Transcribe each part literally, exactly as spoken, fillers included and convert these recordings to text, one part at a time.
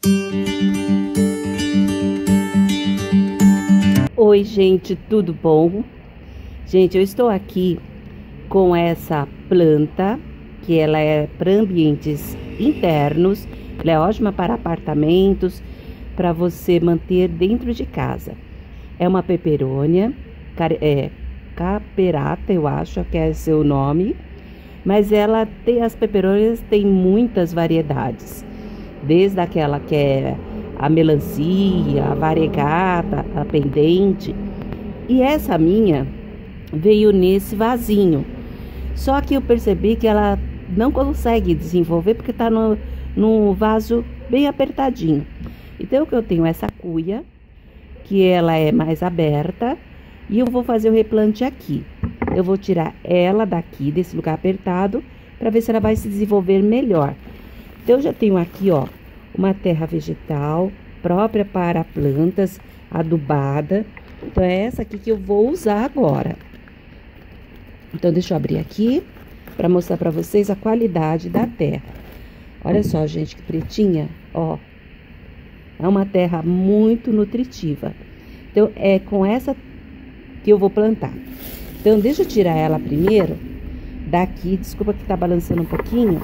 Oi, gente, tudo bom? Gente, eu estou aqui com essa planta, que ela é para ambientes internos, ela é ótima para apartamentos, para você manter dentro de casa. É uma peperônia, é caperata, eu acho que é seu nome, mas ela tem, as peperônias tem muitas variedades, desde aquela que é a melancia, a variegata, a pendente. E essa minha veio nesse vasinho. Só que eu percebi que ela não consegue desenvolver porque tá no, no vaso bem apertadinho. Então o que eu tenho é essa cuia, que ela é mais aberta, e eu vou fazer o replante aqui. Eu vou tirar ela daqui, desse lugar apertado, para ver se ela vai se desenvolver melhor. Então eu já tenho aqui, ó, uma terra vegetal própria para plantas, adubada. Então é essa aqui que eu vou usar agora. Então deixa eu abrir aqui para mostrar para vocês a qualidade da terra. Olha só, gente, que pretinha, ó. É uma terra muito nutritiva. Então é com essa que eu vou plantar. Então deixa eu tirar ela primeiro daqui. Desculpa que tá balançando um pouquinho.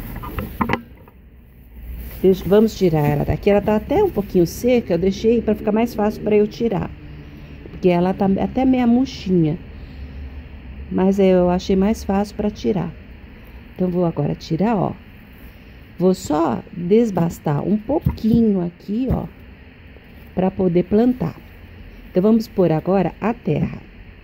Deixa, vamos tirar ela daqui. Ela tá até um pouquinho seca, eu deixei para ficar mais fácil para eu tirar. Porque ela tá até meia murchinha. Mas eu achei mais fácil para tirar. Então vou agora tirar, ó. Vou só desbastar um pouquinho aqui, ó, para poder plantar. Então vamos pôr agora a terra.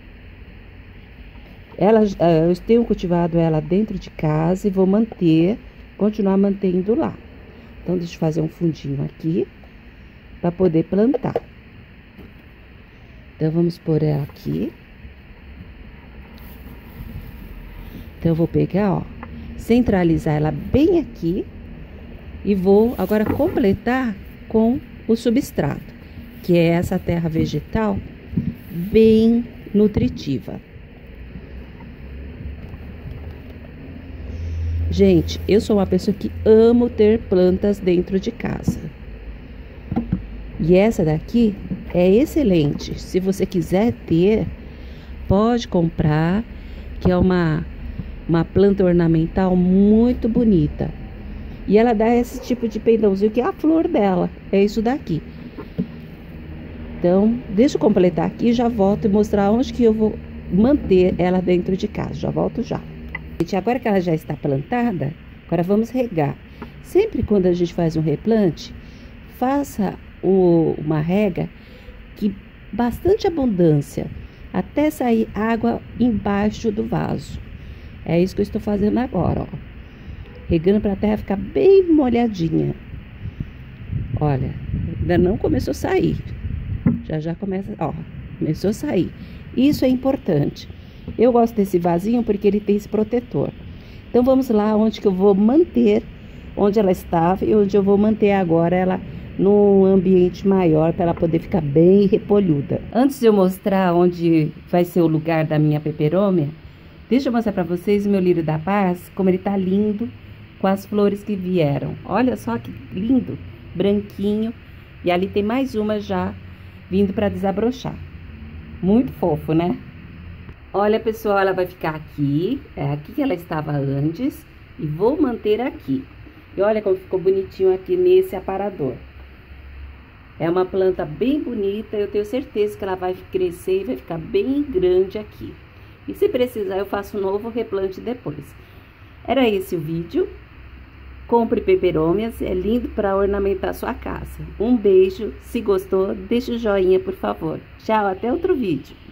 Ela, eu tenho cultivado ela dentro de casa e vou manter, continuar mantendo lá. Então deixa eu fazer um fundinho aqui para poder plantar. Então vamos pôr ela aqui. Então eu vou pegar, ó, centralizar ela bem aqui e vou agora completar com o substrato, que é essa terra vegetal bem nutritiva. Gente, eu sou uma pessoa que amo ter plantas dentro de casa. E essa daqui é excelente. Se você quiser ter, pode comprar, que é uma, uma planta ornamental muito bonita. E ela dá esse tipo de pendãozinho, que é a flor dela. É isso daqui. Então, deixa eu completar aqui e já volto e mostrar onde que eu vou manter ela dentro de casa. Já volto já. Gente, agora que ela já está plantada, agora vamos regar. Sempre quando a gente faz um replante, faça o, uma rega que bastante abundância, até sair água embaixo do vaso. É isso que eu estou fazendo agora, ó. Regando para a terra ficar bem molhadinha. Olha, ainda não começou a sair. Já já começa, ó, começou a sair. Isso é importante. Eu gosto desse vasinho porque ele tem esse protetor. Então vamos lá onde que eu vou manter, onde ela estava e onde eu vou manter agora ela num ambiente maior para ela poder ficar bem repolhuda. Antes de eu mostrar onde vai ser o lugar da minha peperômia, deixa eu mostrar para vocês o meu lírio da paz, como ele tá lindo com as flores que vieram. Olha só que lindo, branquinho. E ali tem mais uma já vindo para desabrochar. Muito fofo, né? Olha, pessoal, ela vai ficar aqui. É aqui que ela estava antes. E vou manter aqui. E olha como ficou bonitinho aqui nesse aparador. É uma planta bem bonita. Eu tenho certeza que ela vai crescer e vai ficar bem grande aqui. E se precisar, eu faço um novo replante depois. Era esse o vídeo. Compre peperômias, é lindo para ornamentar sua casa. Um beijo, se gostou, deixa o joinha, por favor. Tchau, até outro vídeo.